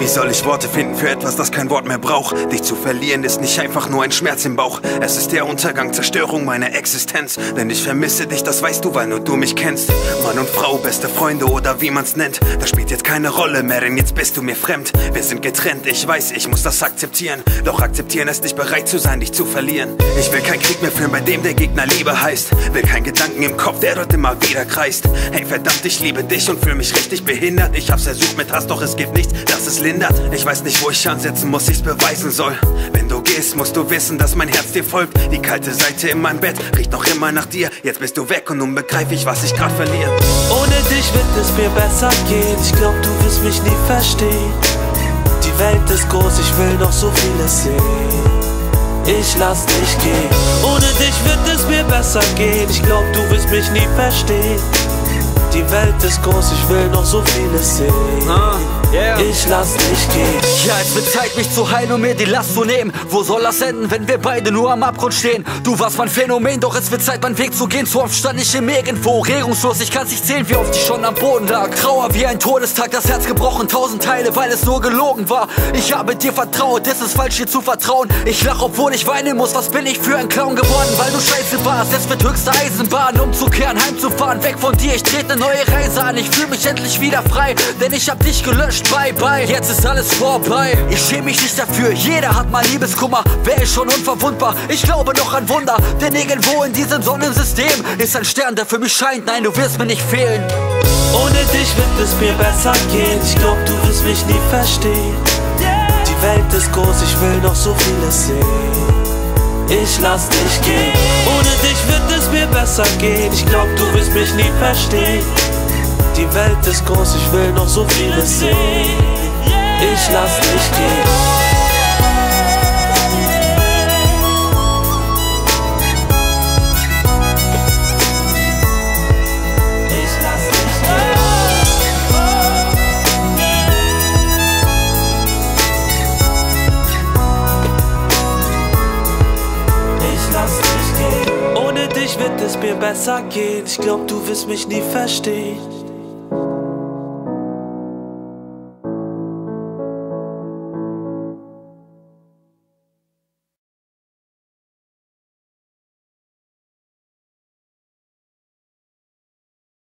Wie soll ich Worte finden für etwas, das kein Wort mehr braucht? Dich zu verlieren ist nicht einfach nur ein Schmerz im Bauch. Es ist der Untergang, Zerstörung meiner Existenz. Denn ich vermisse dich, das weißt du, weil nur du mich kennst. Mann und Frau, beste Freunde oder wie man's nennt, das spielt jetzt keine Rolle mehr, denn jetzt bist du mir fremd. Wir sind getrennt, ich weiß, ich muss das akzeptieren. Doch akzeptieren ist nicht bereit zu sein, dich zu verlieren. Ich will keinen Krieg mehr führen, bei dem der Gegner Liebe heißt. Will keinen Gedanken im Kopf, der dort immer wieder kreist. Hey verdammt, ich liebe dich und fühl mich richtig behindert. Ich hab's versucht mit Hass, doch es gibt nichts, das es lindert. Ich weiß nicht, wo ich ansetzen muss, ich's beweisen soll. Wenn du gehst, musst du wissen, dass mein Herz dir folgt. Die kalte Seite in meinem Bett riecht noch immer nach dir. Jetzt bist du weg und nun begreif ich, was ich grad verliere. Ohne dich wird es mir besser gehen. Ich glaub, du wirst mich nie verstehen. Die Welt ist groß, ich will noch so vieles sehen. Ich lass dich gehen. Ohne dich wird es mir besser gehen. Ich glaub, du wirst mich nie verstehen. Die Welt ist groß, ich will noch so vieles sehen. Ich lass dich gehen. Ja, es wird Zeit, mich zu heilen und mir die Last zu nehmen. Wo soll das enden, wenn wir beide nur am Abgrund stehen? Du warst mein Phänomen, doch es wird Zeit, meinen Weg zu gehen. Zu oft stand ich im Irgendwo, regungslos, ich kann's nicht zählen, wie oft ich schon am Boden lag. Trauer wie ein Todestag, das Herz gebrochen, 1000 Teile, weil es nur gelogen war. Ich habe dir vertraut, es ist falsch, dir zu vertrauen. Ich lach, obwohl ich weinen muss, was bin ich für ein Clown geworden? Weil du scheiße warst, es wird höchste Eisenbahn, umzukehren, heimzufahren, weg von dir, ich trete eine neue Reise an. Ich fühl mich endlich wieder frei, denn ich hab dich gelöscht, bye bye. Jetzt ist alles vorbei, ich schäme mich nicht dafür, jeder hat mal Liebeskummer. Wer ist schon unverwundbar? Ich glaube noch an Wunder, denn irgendwo in diesem Sonnensystem ist ein Stern, der für mich scheint. Nein, du wirst mir nicht fehlen. Ohne dich wird es mir besser gehen. Ich glaub, du wirst mich nie verstehen. Die Welt ist groß, ich will noch so vieles sehen. Ich lass dich gehen. Ohne dich wird es mir besser gehen. Ich glaub, du wirst mich nie verstehen. Die Welt ist groß, ich will noch so vieles sehen. Ich lass dich gehen. Ohne dich wird es mir besser gehen. Ich glaub, du wirst mich nie verstehen.